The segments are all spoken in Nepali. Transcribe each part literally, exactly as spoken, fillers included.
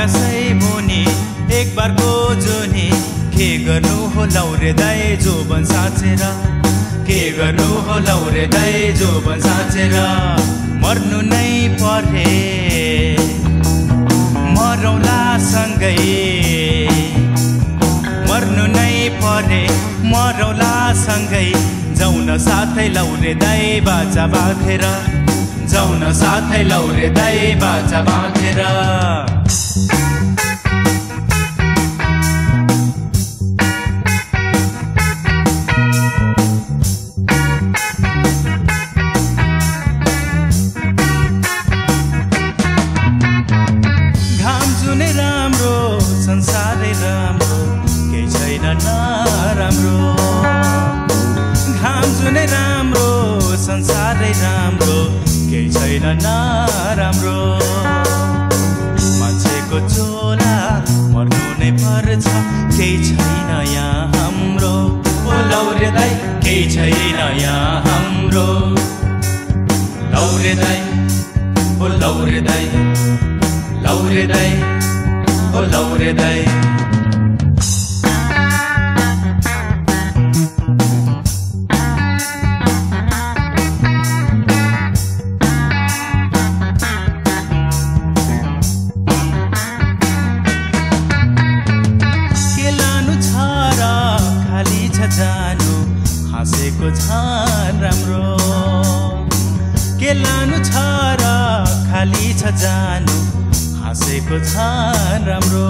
आकाशै मुनि एक बारको जुनी के गर्नु हो लौरे दाइ जोबन साँचेर के गर्नु हो लौरे दाइ जोबन साँचेर मर्नु नै परे मरौला सँगै मर्नु नै परे मरौला सँगै जाउन साथै लौरे दाइ बाजा बाँधेर जाउन साथै लौरे दाइ बाजा बाँधेर घाम जुनै राम्रो संसारै राम्रो केही छैन नराम्रो घाम जुनै राम्रो संसारै राम्रो केही छैन नराम्रो मान्छेको चोला मर्नु नै पर्छ केही छैन यहाँ हाम्रो ओ लौरे दाइ केही छैन यहाँ हाम्रो लौरे दाइ ओ लौरे दाइ लौरे दाइ ओ लौरे दाइ जानु हाँसेको छान राम्रो के लानु छ र खाली छ जानु हाँसेको छान राम्रो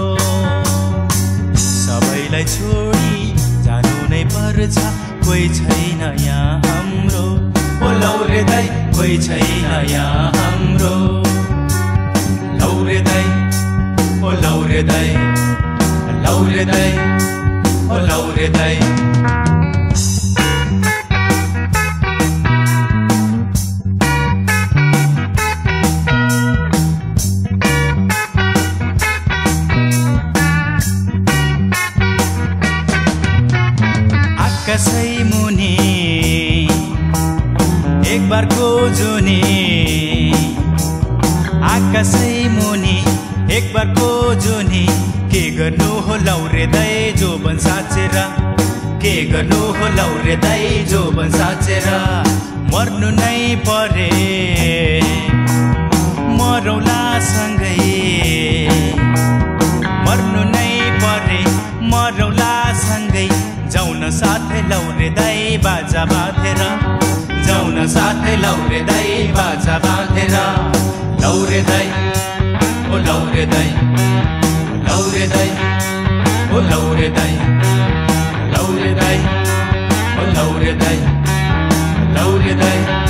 सबैलाई छोडी जानु नै पर्छ कोही छैन यहाँ हाम्रो ओ लौरे दाइ कोही छैन यहाँ हाम्रो लौरे दाइ ओ लौरे दाइ लौरे दाइ ओ लौरे दाइ आकाशै मुनि एक बारको जुनी आकाशै मुनि एक बारको जुनी के गर्नु हो लौरे दाइ जोबन साँचेर के गर्नु हो लौरे दाइ जोबन साँचेर मर्नु नै परे मरौला सँगै मर्नु नै परे मरौला सँगै जाउन साथै लौरे दाइ बाजा बाँधेर जाउन साथै लौरे दाइ बाजा बाँधेर लौरे दाइ ओ लौरे दाइ लौरे दाइ ओ लौरे दाइ लौरे दाइ ओ लौरे दाइ लौरे दाइ